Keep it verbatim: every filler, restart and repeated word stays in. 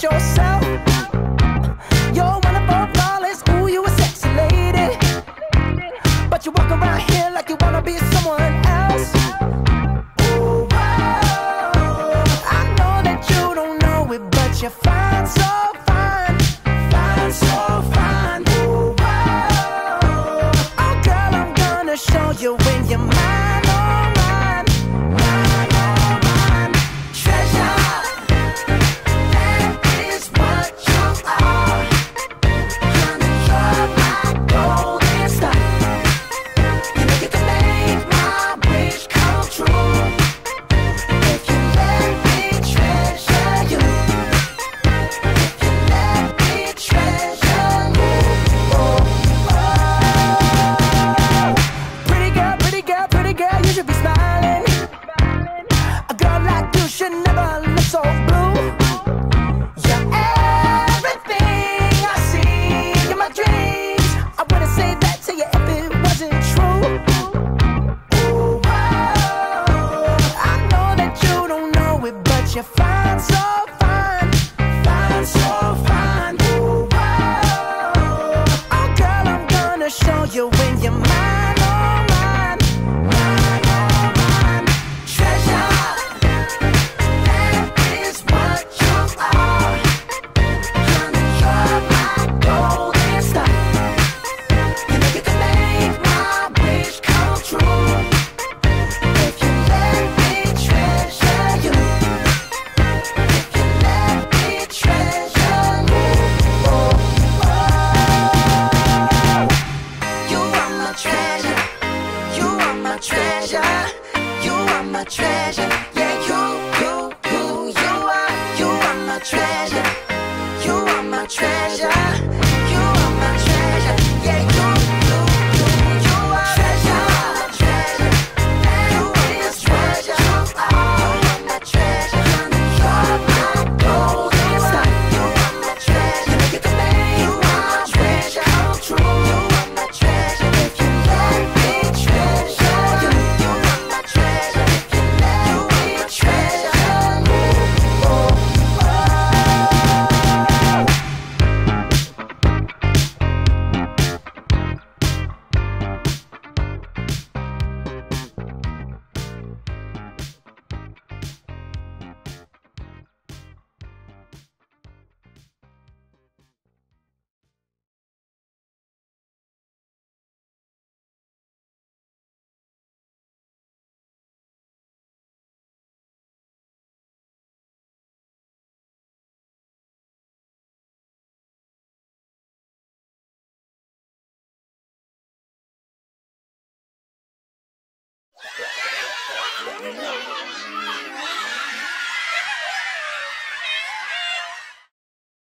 yourself. You're wonderful, flawless, ooh, you a sexy lady. But you walk around here like you wanna be someone else. Ooh, whoa. I know that you don't know it, but you're fine, so fine. Fine, so fine. Ooh, whoa. Oh, girl, I'm gonna show you when you're mine, oh, mine. Mine, oh, mine. Treasure. You're fine, so fine, fine, so fine. Ooh, whoa. Oh, girl, I'm gonna show you when you're mine, oh, mine, mine, oh, mine. Treasure, that is what you are. Honey, you're my golden star. You know you can make my wish come true. If you let me treasure you. Treasure, you are my treasure. Yeah, you, you, you, you are, you are my treasure. You are my treasure. You are my treasure. Yeah, you, you, you, you are treasure, treasure. You are my treasure. You are my treasure. You're my golden star. You are my treasure. You know you can make you are my treasure come true. You are my treasure. If you let me treasure.